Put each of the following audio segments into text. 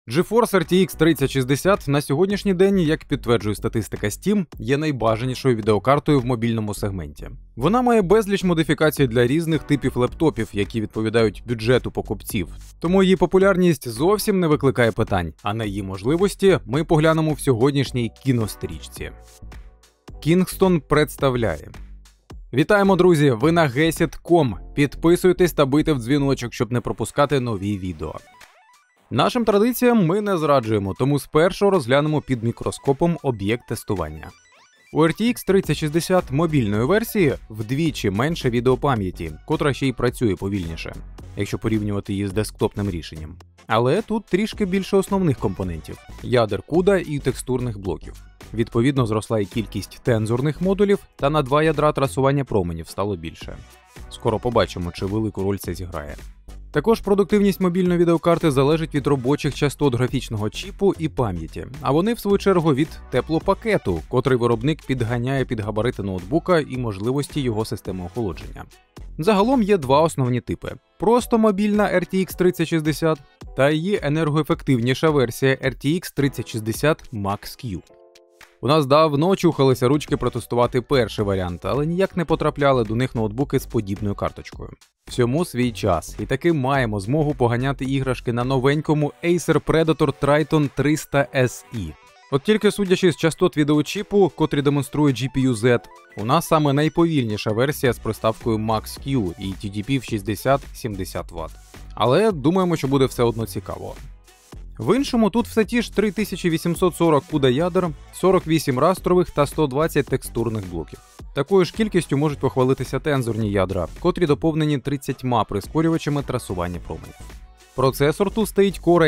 GeForce RTX 3060 на сьогоднішній день, як підтверджує статистика Steam, є найбажанішою відеокартою в мобільному сегменті. Вона має безліч модифікацій для різних типів лептопів, які відповідають бюджету покупців. Тому її популярність зовсім не викликає питань, а на її можливості ми поглянемо в сьогоднішній кінострічці. Kingston представляє. Вітаємо, друзі! Ви на Gesit.com. Підписуйтесь та бийте в дзвіночок, щоб не пропускати нові відео. Нашим традиціям ми не зраджуємо, тому спершу розглянемо під мікроскопом об'єкт тестування. У RTX 3060 мобільної версії вдвічі менше відеопам'яті, котра ще й працює повільніше, якщо порівнювати її з десктопним рішенням. Але тут трішки більше основних компонентів – ядер CUDA і текстурних блоків. Відповідно, зросла і кількість тензорних модулів, та на 2 ядра трасування променів стало більше. Скоро побачимо, чи велику роль це зіграє. Також продуктивність мобільної відеокарти залежить від робочих частот графічного чіпу і пам'яті, а вони, в свою чергу, від теплопакету, котрий виробник підганяє під габарити ноутбука і можливості його системи охолодження. Загалом є два основні типи – просто мобільна RTX 3060 та її енергоефективніша версія RTX 3060 Max-Q. У нас давно чухалися ручки протестувати перший варіант, але ніяк не потрапляли до них ноутбуки з подібною карточкою. Всьому свій час, і таки маємо змогу поганяти іграшки на новенькому Acer Predator Triton 300 SE. От тільки судячи з частот відеочіпу, котрі демонструє GPU-Z, у нас саме найповільніша версія з приставкою Max-Q і TDP в 60-70 Вт. Але думаємо, що буде все одно цікаво. В іншому тут все ті ж 3840 CUDA ядер, 48 растрових та 120 текстурних блоків. Такою ж кількістю можуть похвалитися тензорні ядра, котрі доповнені 30 прискорювачами трасування променів. Процесор тут стоїть Core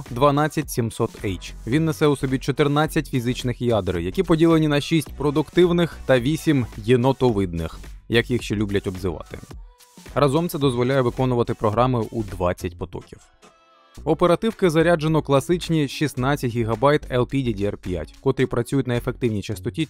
i7-12700H. Він несе у собі 14 фізичних ядер, які поділені на 6 продуктивних та 8 єнотовидних, як їх ще люблять обзивати. Разом це дозволяє виконувати програми у 20 потоків. Оперативки заряджено класичні 16 ГБ LPDDR5, котрі працюють на ефективній частоті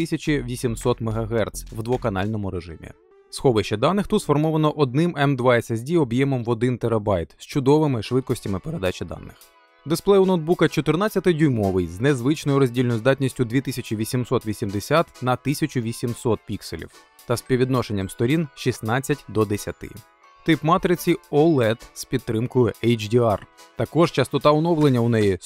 4800 МГц в двоканальному режимі. Сховище даних тут сформовано одним M2 SSD об'ємом в 1 ТБ з чудовими швидкостями передачі даних. Дисплей у ноутбука 14-дюймовий з незвичною роздільною здатністю 2880 на 1800 пікселів та співвідношенням сторін 16:10. Тип матриці OLED з підтримкою HDR. Також частота оновлення у неї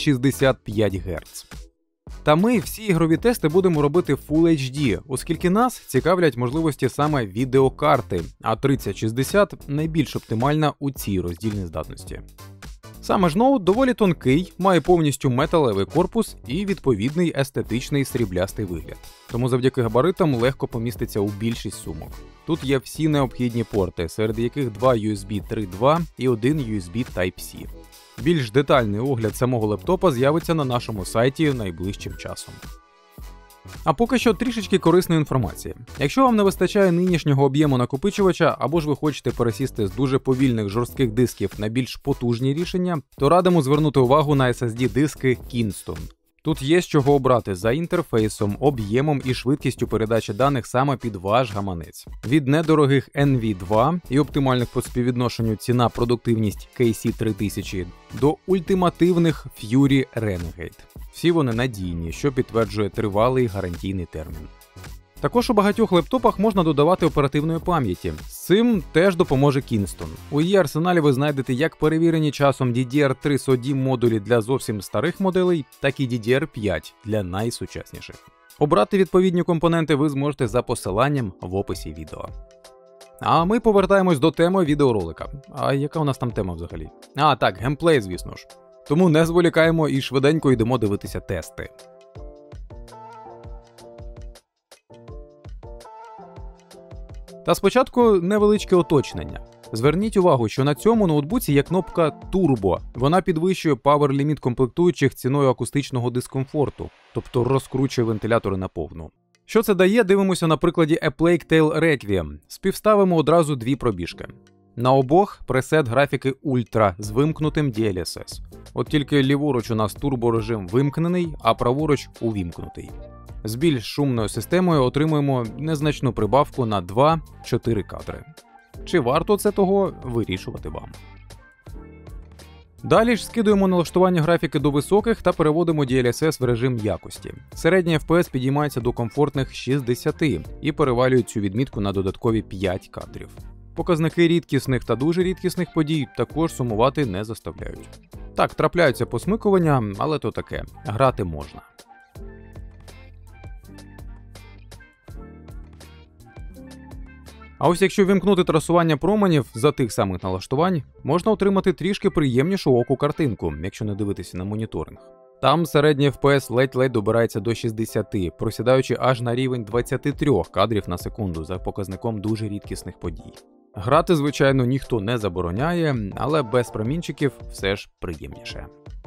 165 Гц. Та ми всі ігрові тести будемо робити Full HD, оскільки нас цікавлять можливості саме відеокарти, а 3060 найбільш оптимальна у цій роздільній здатності. Саме ж ноут доволі тонкий, має повністю металевий корпус і відповідний естетичний сріблястий вигляд. Тому завдяки габаритам легко поміститься у більшість сумок. Тут є всі необхідні порти, серед яких 2 USB 3.2 і 1 USB Type-C. Більш детальний огляд самого лептопа з'явиться на нашому сайті найближчим часом. А поки що трішечки корисної інформації. Якщо вам не вистачає нинішнього об'єму накопичувача, або ж ви хочете пересісти з дуже повільних жорстких дисків на більш потужні рішення, то радимо звернути увагу на SSD-диски Kingston. Тут є з чого обрати за інтерфейсом, об'ємом і швидкістю передачі даних саме під ваш гаманець. Від недорогих NV2 і оптимальних по співвідношенню ціна-продуктивність KC3000 до ультимативних Fury Renegade. Всі вони надійні, що підтверджує тривалий гарантійний термін. Також у багатьох лептопах можна додавати оперативної пам'яті. З цим теж допоможе Kingston. У її арсеналі ви знайдете як перевірені часом DDR3 SODIMM модулі для зовсім старих моделей, так і DDR5 для найсучасніших. Обрати відповідні компоненти ви зможете за посиланням в описі відео. А ми повертаємось до теми відеоролика. А яка у нас там тема взагалі? А, так, геймплей, звісно ж. Тому не зволікаємо і швиденько йдемо дивитися тести. Та спочатку невеличке уточнення. Зверніть увагу, що на цьому ноутбуці є кнопка Turbo. Вона підвищує павер-ліміт комплектуючих ціною акустичного дискомфорту, тобто розкручує вентилятори на повну. Що це дає, дивимося на прикладі A Plague Tale Requiem. Співставимо одразу дві пробіжки. На обох пресет графіки Ultra з вимкнутим DLSS. От тільки ліворуч у нас турборежим вимкнений, а праворуч увімкнутий. З більш шумною системою отримуємо незначну прибавку на 2-4 кадри. Чи варто це того, вирішувати вам. Далі ж скидуємо налаштування графіки до високих та переводимо DLSS в режим якості. Середній FPS підіймається до комфортних 60 і перевалює цю відмітку на додаткові 5 кадрів. Показники рідкісних та дуже рідкісних подій також сумувати не заставляють. Так, трапляються посмикування, але то таке, грати можна. А ось якщо вимкнути трасування променів за тих самих налаштувань, можна отримати трішки приємнішу оку картинку, якщо не дивитися на моніторинг. Там середній FPS ледь-ледь добирається до 60, просідаючи аж на рівень 23 кадрів на секунду за показником дуже рідкісних подій. Грати, звичайно, ніхто не забороняє, але без промінчиків все ж приємніше.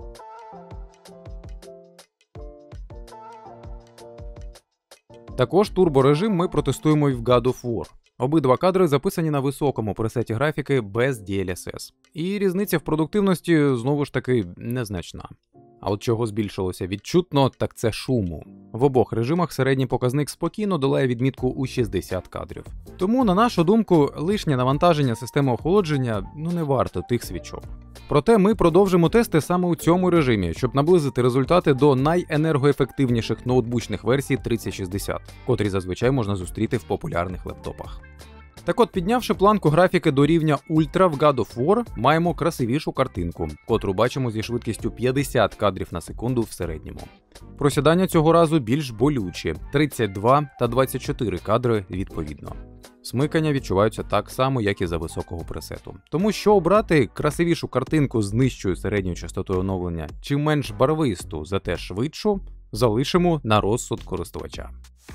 Також турборежим ми протестуємо і в God of War. Обидва кадри записані на високому пресеті графіки без DLSS. І різниця в продуктивності, знову ж таки, незначна. А от чого збільшилося відчутно, так це шуму. В обох режимах середній показник спокійно долає відмітку у 60 кадрів. Тому, на нашу думку, лишнє навантаження системи охолодження не варто тих свічок. Проте ми продовжимо тести саме у цьому режимі, щоб наблизити результати до найенергоефективніших ноутбучних версій 3060, котрі зазвичай можна зустріти в популярних лептопах. Так от, піднявши планку графіки до рівня Ультра в God of War, маємо красивішу картинку, котру бачимо зі швидкістю 50 кадрів на секунду в середньому. Просідання цього разу більш болючі – 32 та 24 кадри відповідно. Смикання відчуваються так само, як і за високого пресету. Тому що обрати красивішу картинку з нижчою середньою частотою оновлення чи менш барвисту, зате швидшу, залишимо на розсуд користувача.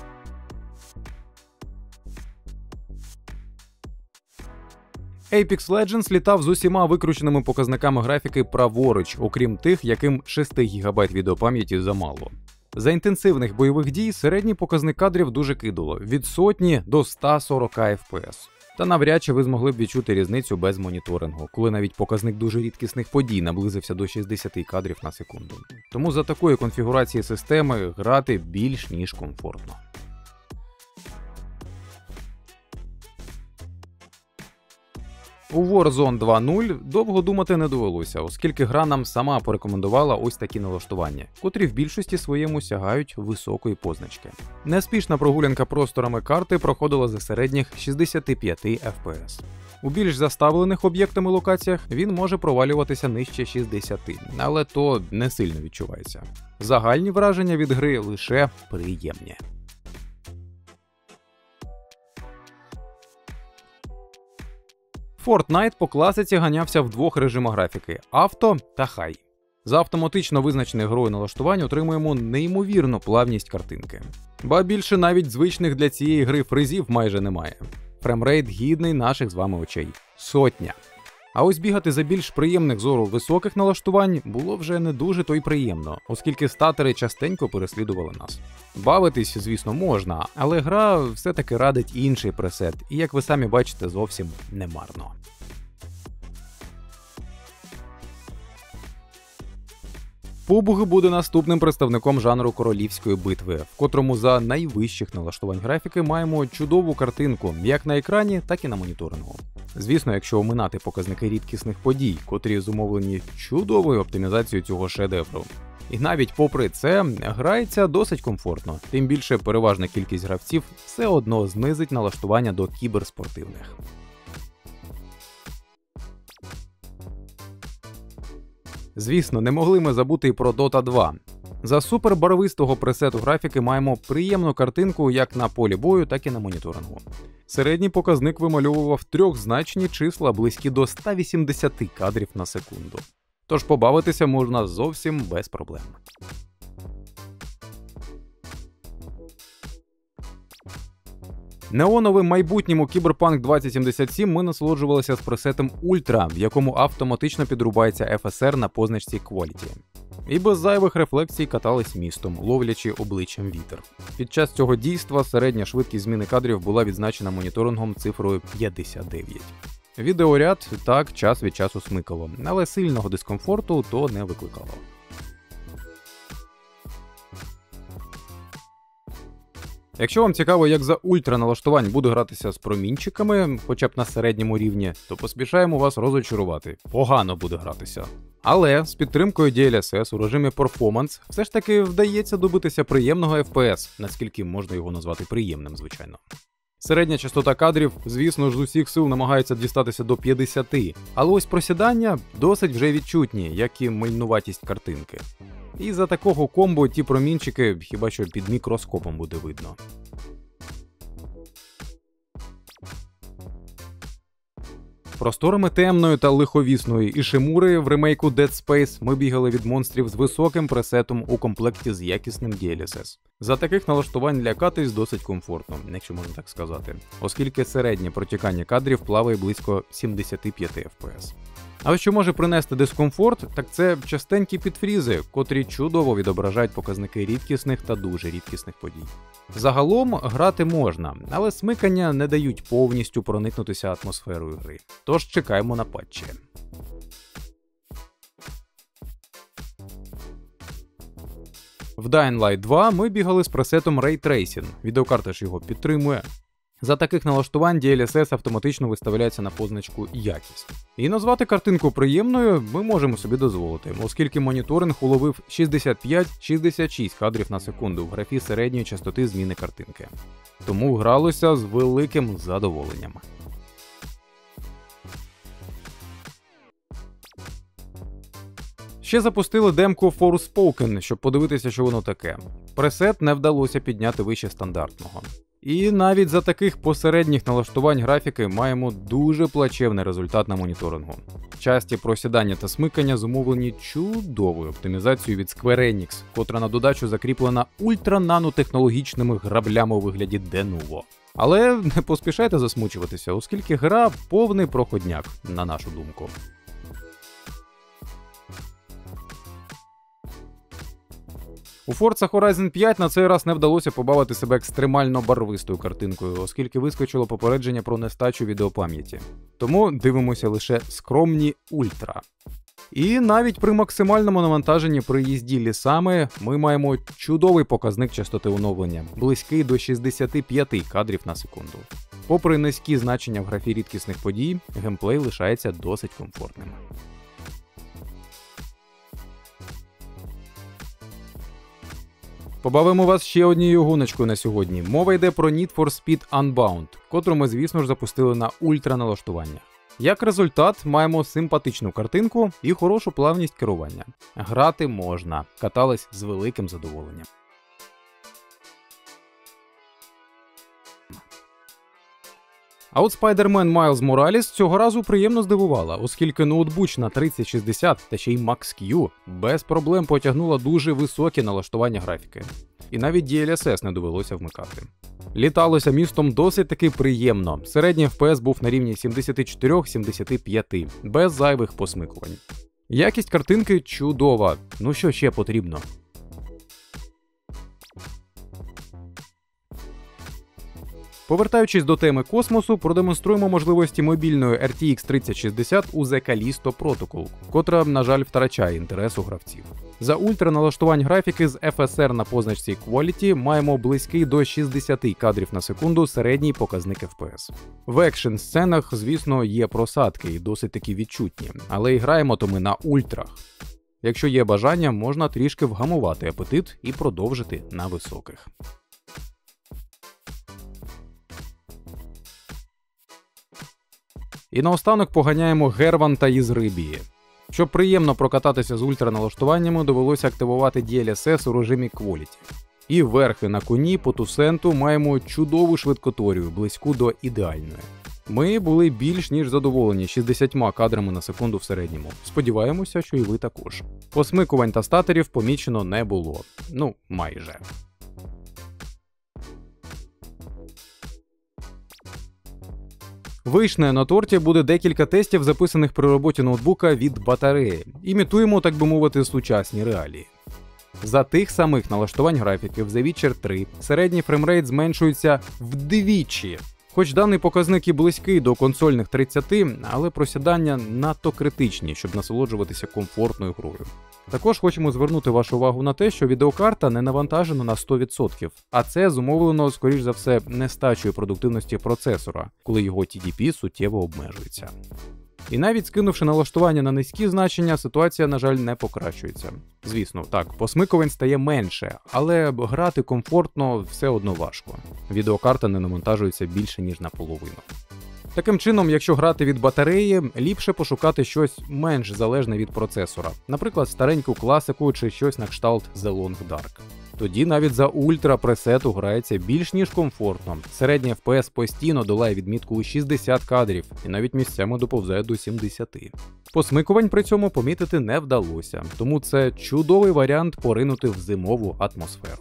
Apex Legends літав з усіма викрученими показниками графіки праворуч, окрім тих, яким 6 ГБ відеопам'яті замало. За інтенсивних бойових дій середній показник кадрів дуже кидало – від сотні до 140 FPS. Та навряд чи ви змогли б відчути різницю без моніторингу, коли навіть показник дуже рідкісних подій наблизився до 60 кадрів на секунду. Тому за такої конфігурації системи грати більш ніж комфортно. У Warzone 2.0 довго думати не довелося, оскільки гра нам сама порекомендувала ось такі налаштування, котрі в більшості своєму сягають високої позначки. Неспішна прогулянка просторами карти проходила за середніх 65 FPS. У більш заставлених об'єктами локаціях він може провалюватися нижче 60, але то не сильно відчувається. Загальні враження від гри лише приємні. Fortnite по класиці ганявся в двох режимах графіки – авто та хай. За автоматично визначених грою налаштувань отримуємо неймовірну плавність картинки. Ба більше навіть звичних для цієї гри фризів майже немає. Фремрейт гідний наших з вами очей – 100. А ось бігати за більш приємних зору високих налаштувань було вже не дуже то й приємно, оскільки статери частенько переслідували нас. Бавитись, звісно, можна, але гра все-таки радить інший пресет, і, як ви самі бачите, зовсім не марно. PUBG буде наступним представником жанру королівської битви, в котрому за найвищих налаштувань графіки маємо чудову картинку як на екрані, так і на моніторингу. Звісно, якщо оминати показники рідкісних подій, котрі зумовлені чудовою оптимізацією цього шедевру. І навіть попри це, грається досить комфортно, тим більше переважна кількість гравців все одно знизить налаштування до кіберспортивних. Звісно, не могли ми забути і про Dota 2. За супербарвистого пресету графіки маємо приємну картинку як на полі бою, так і на моніторингу. Середній показник вимальовував трьохзначні числа близькі до 180 кадрів на секунду. Тож побавитися можна зовсім без проблем. Неоновим майбутнім у Cyberpunk 2077 ми насолоджувалися з пресетом Ultra, в якому автоматично підрубається FSR на позначці Quality. І без зайвих рефлексій катались містом, ловлячи обличчям вітер. Під час цього дійства середня швидкість зміни кадрів була відзначена моніторингом цифрою 59. Відеоряд так час від часу смикало, але сильного дискомфорту то не викликало. Якщо вам цікаво, як за ультра налаштувань буде гратися з промінчиками, хоча б на середньому рівні, то поспішаємо вас розочарувати. Погано буде гратися. Але з підтримкою DLSS у режимі Performance все ж таки вдається добитися приємного FPS, наскільки можна його назвати приємним, звичайно. Середня частота кадрів, звісно ж, з усіх сил намагається дістатися до 50, але ось просідання досить вже відчутні, як і мильнуватість картинки. І за такого комбо ті промінчики хіба що під мікроскопом буде видно. Просторами темної та лиховісної Ішимури в ремейку Dead Space ми бігали від монстрів з високим пресетом у комплекті з якісним DLSS. За таких налаштувань лякатись досить комфортно, якщо можна так сказати, оскільки середнє протікання кадрів плаває близько 75 FPS. А ось що може принести дискомфорт, так це частенькі підфрізи, котрі чудово відображають показники рідкісних та дуже рідкісних подій. Загалом грати можна, але смикання не дають повністю проникнутися атмосферою гри. Тож чекаємо на патчі. В Dying Light 2 ми бігали з пресетом Ray Tracing, відеокарта ж його підтримує. За таких налаштувань DLSS автоматично виставляється на позначку «Якість». І назвати картинку приємною ми можемо собі дозволити, оскільки моніторинг уловив 65-66 кадрів на секунду в графі середньої частоти зміни картинки. Тому гралося з великим задоволенням. Ще запустили демку Forspoken, щоб подивитися, що воно таке. Пресет не вдалося підняти вище стандартного. І навіть за таких посередніх налаштувань графіки маємо дуже плачевний результат на моніторингу. Часті просідання та смикання зумовлені чудовою оптимізацією від Square Enix, котра на додачу закріплена ультрананотехнологічними граблями у вигляді Denuvo. Але не поспішайте засмучуватися, оскільки гра повний проходняк, на нашу думку. У Forza Horizon 5 на цей раз не вдалося побавити себе екстремально барвистою картинкою, оскільки вискочило попередження про нестачу відеопам'яті. Тому дивимося лише скромні ультра. І навіть при максимальному навантаженні при їзді лісами ми маємо чудовий показник частоти оновлення, близький до 65 кадрів на секунду. Попри низькі значення в графі рідкісних подій, геймплей лишається досить комфортним. Побавимо вас ще однією гоночкою на сьогодні. Мова йде про Need for Speed Unbound, котру ми, звісно ж, запустили на ультраналаштування. Як результат, маємо симпатичну картинку і хорошу плавність керування. Грати можна, катались з великим задоволенням. А от Spider-Man Miles Morales цього разу приємно здивувала, оскільки ноутбучна 3060 та ще й Max-Q без проблем потягнула дуже високі налаштування графіки. І навіть DLSS не довелося вмикати. Літалося містом досить таки приємно, середній FPS був на рівні 74-75, без зайвих посмикувань. Якість картинки чудова, ну що ще потрібно? Повертаючись до теми космосу, продемонструємо можливості мобільної RTX 3060 у The Callisto Protocol, котра, на жаль, втрачає інтерес у гравців. За ультраналаштувань графіки з FSR на позначці Quality маємо близький до 60 кадрів на секунду середній показник FPS. В екшн-сценах, звісно, є просадки і досить таки відчутні, але і граємо-то ми на ультрах. Якщо є бажання, можна трішки вгамувати апетит і продовжити на високих. І наостанок поганяємо Герван та Ізрибії. Щоб приємно прокататися з ультраналаштуваннями, довелося активувати DLSS у режимі Quality. І верхи на коні по тусенту маємо чудову швидкоторію, близьку до ідеальної. Ми були більш ніж задоволені 60 кадрами на секунду в середньому. Сподіваємося, що і ви також. Посмикувань та статерів помічено не було. Ну, майже. Вишнею на торті буде декілька тестів, записаних при роботі ноутбука від батареї. Імітуємо, так би мовити, сучасні реалії. За тих самих налаштувань графіки в The Witcher 3 середній фреймрейт зменшується вдвічі. Хоч даний показник і близький до консольних 30, але просідання надто критичні, щоб насолоджуватися комфортною грою. Також хочемо звернути вашу увагу на те, що відеокарта не навантажена на 100%, а це зумовлено, скоріш за все, нестачею продуктивності процесора, коли його TDP суттєво обмежується. І навіть скинувши налаштування на низькі значення, ситуація, на жаль, не покращується. Звісно, так, посмикувань стає менше, але грати комфортно все одно важко. Відеокарта не навантажується більше, ніж наполовину. Таким чином, якщо грати від батареї, ліпше пошукати щось менш залежне від процесора, наприклад, стареньку класику чи щось на кшталт The Long Dark. Тоді навіть за ультра пресету грається більш ніж комфортно. Середній FPS постійно долає відмітку у 60 кадрів і навіть місцями доповзає до 70. Посмикувань при цьому помітити не вдалося, тому це чудовий варіант поринути в зимову атмосферу.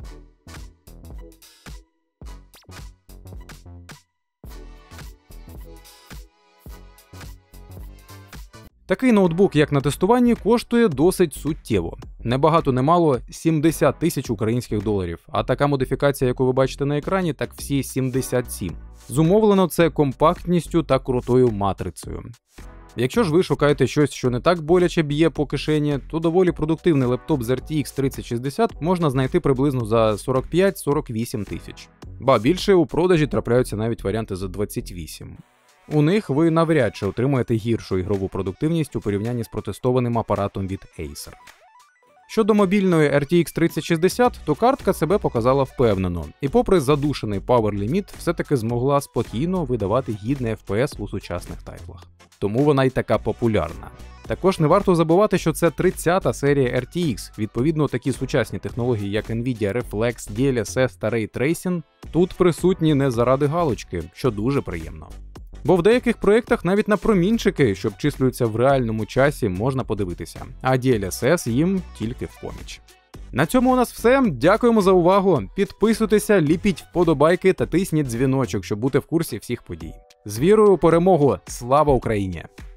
Такий ноутбук, як на тестуванні, коштує досить суттєво. Небагато немало 70 тисяч українських доларів, а така модифікація, яку ви бачите на екрані, так всі 77. Зумовлено це компактністю та крутою матрицею. Якщо ж ви шукаєте щось, що не так боляче б'є по кишені, то доволі продуктивний лептоп з RTX 3060 можна знайти приблизно за 45-48 тисяч. Ба більше, у продажі трапляються навіть варіанти за 28. У них ви навряд чи отримаєте гіршу ігрову продуктивність у порівнянні з протестованим апаратом від Acer. Щодо мобільної RTX 3060, то картка себе показала впевнено, і попри задушений Power Limit, все-таки змогла спокійно видавати гідний FPS у сучасних тайтлах. Тому вона й така популярна. Також не варто забувати, що це 30-та серія RTX, відповідно такі сучасні технології, як Nvidia Reflex, DLSS та Ray Tracing, тут присутні не заради галочки, що дуже приємно. Бо в деяких проєктах навіть на промінчики, що обчислюються в реальному часі, можна подивитися, а DLSS їм тільки в поміч. На цьому у нас все. Дякуємо за увагу. Підписуйтеся, ліпіть вподобайки та тисніть дзвіночок, щоб бути в курсі всіх подій. З вірою у перемогу! Слава Україні!